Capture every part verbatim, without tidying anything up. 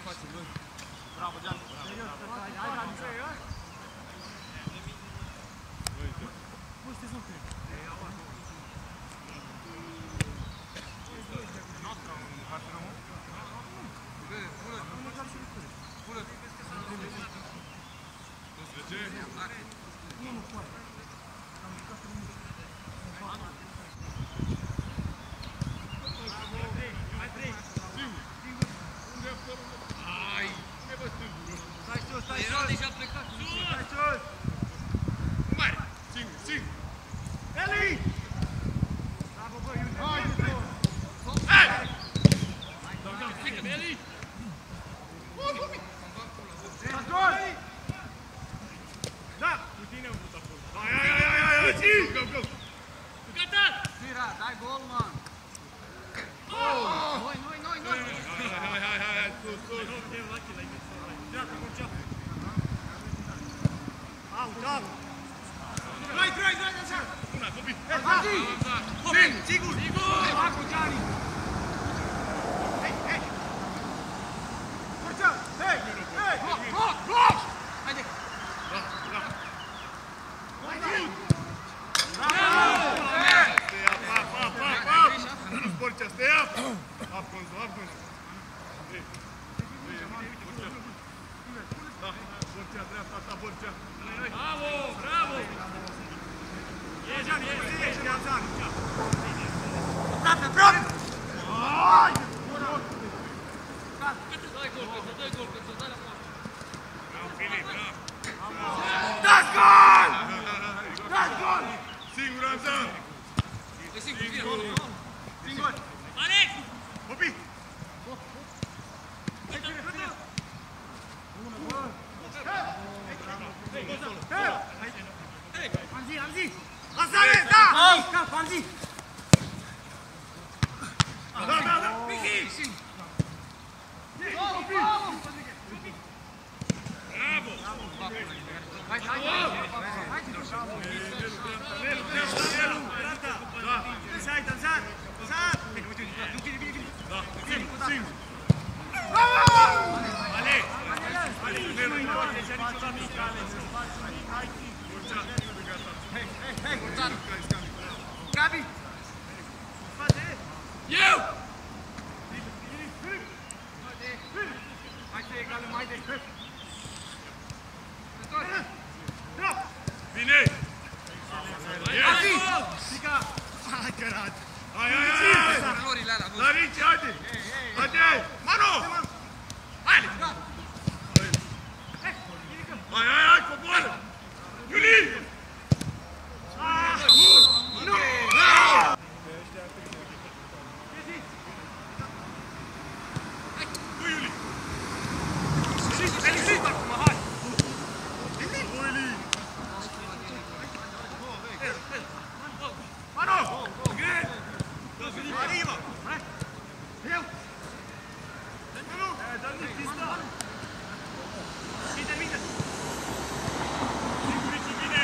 facem noi. Bravo, Gian. Serios, hai, hai, hai, serios? Nu știți, nu cred. Noastră, în partea nouă? Vede, pulă. Pulă. doisprezece? Nu, nu poate. Am jucat pe nimic. Mai trei. Singur. Unde e acolo? Ai! Ne vă stângură. Stai sus, stai sus. Era deja plecat. Stai sus. Mai! Singur, singur. Eli! Bravo, bă, Iulie. Hai! Hai! Dau, dau, strică, Eli! Anton! Da! Cu tine am vrut acolo. Hai, hai, hai, hai, hai, hai! Go, go! Gata! Mira, dai gol, man! Noi, noi, noi, noi! Hai, hai, hai, hai, sus, sus! Geacă, geacă! Au, geacă! Dai, dai, dai, dai! Una, copii! Hai, copii! Sigur! Sigur! Hai, cu Gianni! Hei, hei! Forța! Hei! Hei! Bloc, bloc, bloc! Haide! Da, da! Haide! Bravo! Stay up, up, up, up, up! Borcea, stay up! Up, Gonzo, up, Gonzo! Da, Borcea, dreapta ta, Borcea! Bravo, bravo! E, Gianni, e, e, e, Gianni! Aproape, aproape! Hai! Dai gol, Căță, dai gol, Căță, dai la poartă! Bravo, Filip, bravo! Dați gol! Dați gol! Singur, Amza! E singur, singur! Singur! Alex! Copii! Hamzi, Hamzi! Asare, da! Cap, Hamzi! Da, da, da! Michi! Bravo! Hai, hai, hai! Sai, danzat! Danzat! Da, singur, singur! Alex! Alex, nu i poate deja niciodată mic, Alex! Hai, hei, hei, hei! Gabi! Eu! Hai să egală mai de cât! Vine! Hai! Pica! Hai, cărat! Hai, hai, hai! Larici, haide! Haide! Mano! Haide! Hai, hai, hai, coboară! Iulie! Nu! Tu, Iulie! Felicit acum, hai! Iulie! Mano! Gret! Arriva! Eu! Mano! Dă-mi pista! Vine, vine! Sigurici, vine!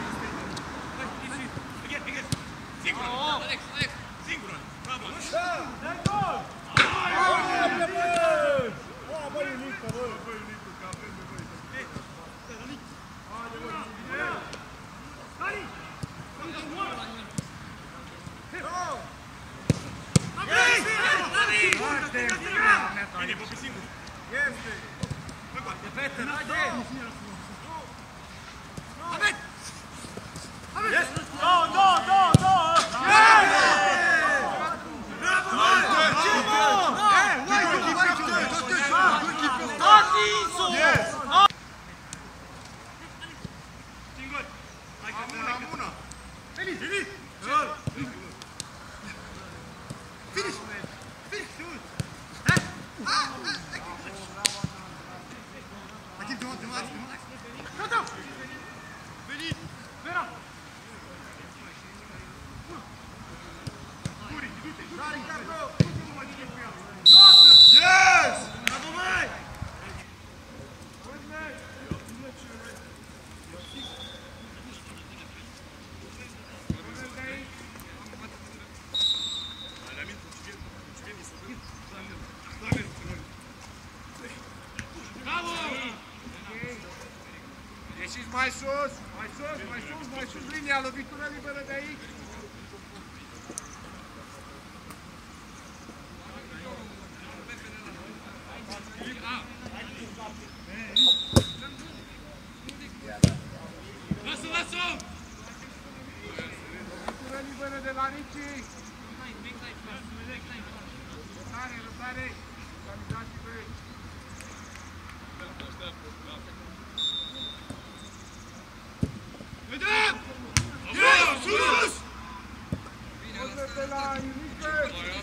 Sigur! Alex, Alex! Sigur! Bravo! Dă-i gol! Bă, Iulică, bă! Bă, Iulică, că avem nevoie de... Haide, bă, vine! Dani! Bine, Bobi, singur! Este! De fete, haide! Hamed! Hamed! Două, două, două, două! Bravo, singur! Hai că mâna, mâna! Feliz! Feliz! Finish! Finish! Aqui, tem um, tem um lado, tem um lado. Canta! Feliz! Vera! Curi, du-te! Da, Ricardo! Yes! Bravo, mãe! mai sus, mai sus, mai sus, mai sus linia, lovitură liberă de aici. Lasă, lasă! Lovitură liberă de la Ricci. Răbdare, răbdare. Organizați-vă. Vedem! Ia, sus! Poate de la Irică.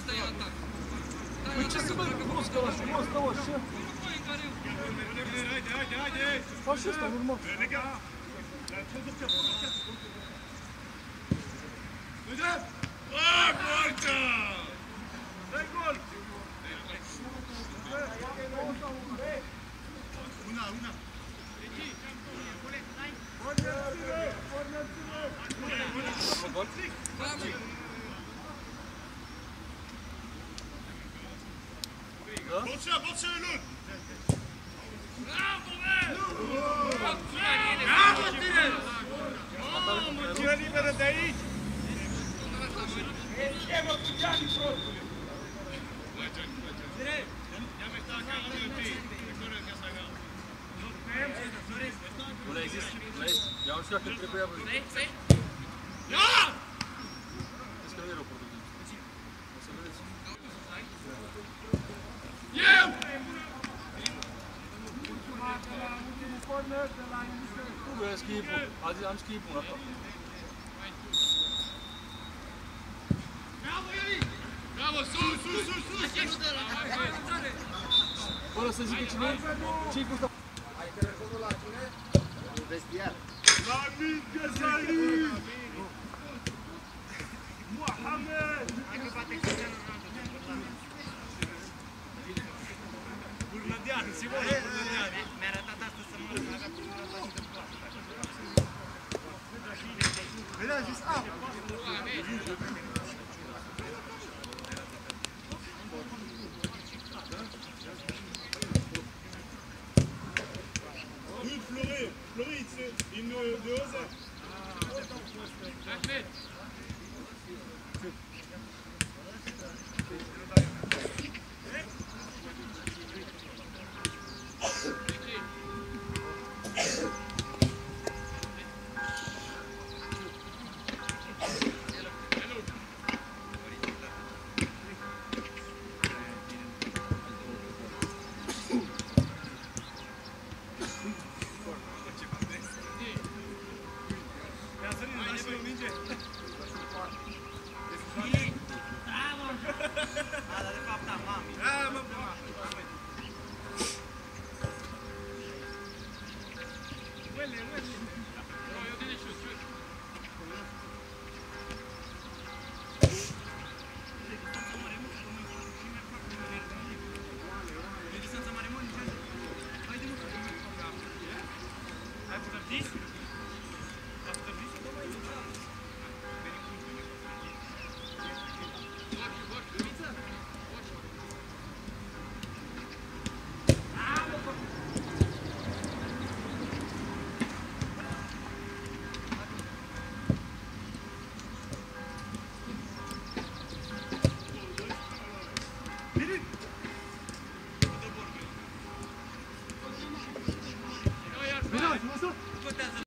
Păi ce să vezi? Frumos că ăla, frumos că ăla, ce? Haide, haide, haide! Faci ăsta, normal. Vedem! Ah, Borcea! Dă-i gol! Una, una! Porneți-vă! Porneți-vă! Borcea, Borcea, Elon! Bravo, tine! Lovitură liberă de aici! E, mă, cu Gianni, frotule! Nu le-ai zis? Eu am știut că trebuia voi. Ia! Vezi că nu e rău produs. O să vedeți. Eu! De la ultimul corner, de la Irică. Nu vreau schipul. Azi am schipul ăsta. Bravo, Iuri! Bravo, sus, sus, sus, sus! Fără să zică cine e, ce-i cu ăsta? Ai telefonul la cine? În vestiar. La Mincă Salim! Mohamed! Burlădean, sigur, Burlădean! Mi-a arătat asta să mă rog, avea până la și de poastă. Vede, a zis, a! Oui, Fleury, Fleury, c'est une de Oza. A, dar de fapt, da, mami. Da, mă, mă! Uele, uele! Distanța mare mult, nici haide mă, ai putea vis? Ai putea vis? Bine, hai, frumos,